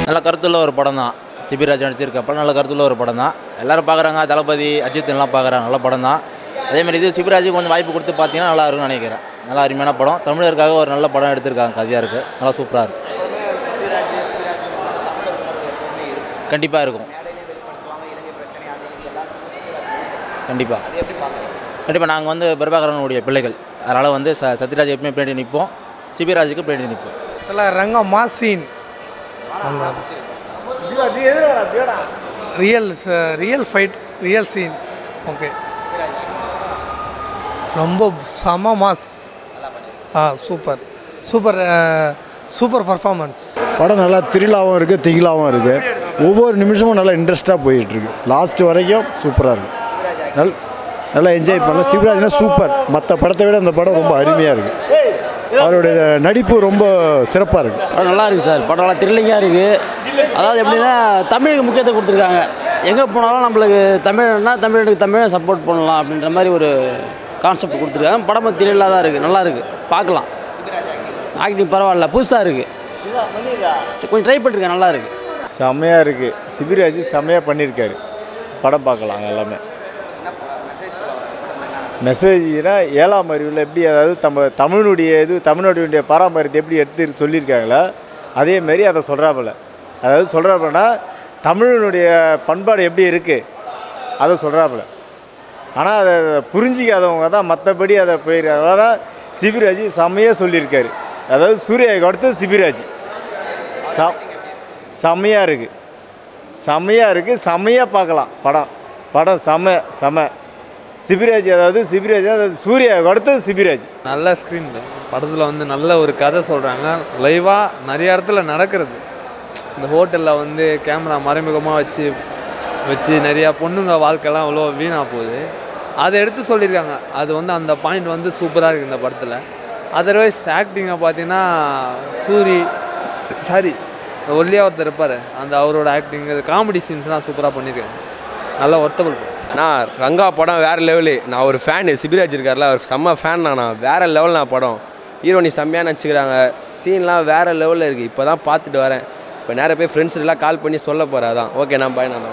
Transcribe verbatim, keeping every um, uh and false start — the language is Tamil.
நல்ல கருத்துள்ள ஒரு படம் தான். சிபி ராஜ் நடிச்சிருக்கப்ப நல்ல கருத்துள்ள ஒரு படம் தான். எல்லாரும் பார்க்குறாங்க. தளபதி அஜித் எல்லாம் பார்க்குறாங்க. நல்ல படம் தான். அதேமாதிரி இது சிபி ராஜுக்கு கொஞ்சம் வாய்ப்பு கொடுத்து பார்த்தீங்கன்னா நல்லா இருக்கும்னு நினைக்கிறேன். நல்லா அருமையான படம். தமிழருக்காக ஒரு நல்ல படம் எடுத்திருக்காங்க. கதையாக இருக்குது. நல்லா சூப்பராக இருக்குது. கண்டிப்பாக இருக்கும். கண்டிப்பாக கண்டிப்பாக நாங்கள் வந்து பிரபாகரனுடைய பிள்ளைகள். அதனால் வந்து ச சத்யராஜ் எப்பவுமே பின்னாடி நிற்போம். சிபி ராஜுக்கு பின்னாடி நிற்போம். அதில் ரங்க mass scene real real fight real scene. Okay, ரொம்ப செம மாஸ். ஆ சூப்பர் சூப்பர் சூப்பர் பர்ஃபார்மன்ஸ். படம் நல்லா த்ரில்லாகவும் இருக்குது, திகிலாகவும் இருக்குது. ஒவ்வொரு நிமிஷமும் நல்லா இன்ட்ரெஸ்ட்டாக போயிட்டுருக்கு. லாஸ்ட்டு வரைக்கும் சூப்பராக இருக்குது. நல் நல்லா என்ஜாய் பண்ணலாம். சிவராஜ்னா சூப்பர். மற்ற படத்தை விட அந்த படம் ரொம்ப அருமையாக இருக்குது. அவருடைய நடிப்பு ரொம்ப சிறப்பாக இருக்குது. படம் நல்லா இருக்குது சார். படம் நல்லா த்ரில்லிங்காக இருக்குது. அதாவது எப்படின்னா தமிழுக்கு முக்கியத்துவம் கொடுத்துருக்காங்க. எங்கே போனாலும் நம்மளுக்கு தமிழ்னா தமிழுக்கு தமிழை சப்போர்ட் பண்ணலாம் அப்படின்ற மாதிரி ஒரு கான்செப்ட் கொடுத்துருக்காங்க. படம் த்ரில்லாக தான் இருக்குது. நல்லா இருக்குது, பார்க்கலாம். ஆக்டிங் பரவாயில்ல, புதுசாக இருக்குது. கொஞ்சம் ட்ரை பண்ணிருக்கேன், நல்லா இருக்குது. செம்மையாக இருக்குது. சிபிராஜ் செம்மையாக பண்ணியிருக்காரு. படம் பார்க்கலாம் எல்லாமே. மெசேஜ்னா ஏழாம் அறிவில் எப்படி, அதாவது நம்ம தமிழுடைய இது தமிழ்நாட்டுடைய பாரம்பரியத்தை எப்படி எடுத்து சொல்லியிருக்காங்களோ அதேமாரி அதை சொல்கிறாப்புல. அதாவது சொல்கிறாப்புலனா தமிழனுடைய பண்பாடு எப்படி இருக்குது அதை சொல்கிறாப்புல. ஆனால் அதை புரிஞ்சிக்காதவங்க தான் மற்றபடி அதை போயிருக்காங்க. அதனால் சிபிராஜ் செம்மையாக சொல்லியிருக்காரு. அதாவது சூர்யாவுக்கு அடுத்து சிபிராஜ் ச செம்மையாக இருக்குது. செம்மையாக இருக்குது. செம்மையாக பார்க்கலாம். படம் படம் செம்ம செம்ம சிபிராஜ். அதாவது சிபிராஜ் அதாவது சூர்யாவுக்கு அடுத்தது சிபிராஜ். நல்ல ஸ்க்ரீன் படத்தில் வந்து நல்ல ஒரு கதை சொல்கிறாங்க. லைவாக நிறைய இடத்துல நடக்கிறது. இந்த ஹோட்டலில் வந்து கேமரா மறைமுகமாக வச்சு வச்சு நிறையா பொண்ணுங்க வாழ்க்கைலாம் அவ்வளோ வீணாக போகுது. அதை எடுத்து சொல்லியிருக்காங்க. அது வந்து அந்த பாயிண்ட் வந்து சூப்பராக இருக்குது இந்த படத்தில். அதர்வைஸ் ஆக்டிங்கை பார்த்தீங்கன்னா சூரி சாரி ஒல்லியாக ஒருத்தர் இருப்பார், அந்த அவரோட ஆக்டிங் காமெடி சீன்ஸ்லாம் சூப்பராக பண்ணியிருக்காங்க. நல்லா ஒர்த்தபிள். நான் ரங்கா படம் வேறு லெவலு. நான் ஒரு ஃபேனு. சிபிராஜ் இருக்கார்ல, அவர் செம்ம ஃபேன். நான் நான் வேறு லெவல். நான் படம் ஹீரோனி செம்மையாக நினச்சிக்கிறாங்க. சீன்லாம் வேறு லெவலில் இருக்குது. இப்போ தான் பார்த்துட்டு வரேன். இப்போ நேராக போய் ஃப்ரெண்ட்ஸ்லாம் கால் பண்ணி சொல்ல போகிறேன். அதான் ஓகே, நான் பாய். நான்